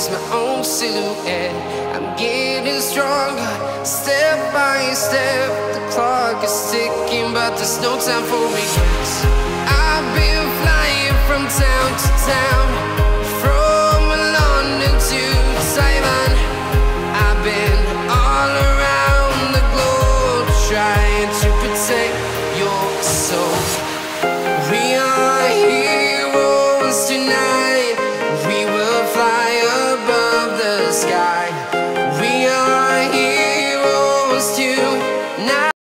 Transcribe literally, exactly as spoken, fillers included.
chase my own silhouette. I'm getting stronger, step by step. The clock is ticking, but there's no time for regrets. I've been flying from town to town, from London to Taiwan. I've been all around the globe, trying to protect your soul. We are heroes tonight. We will fly above the sky. We are heroes tonight.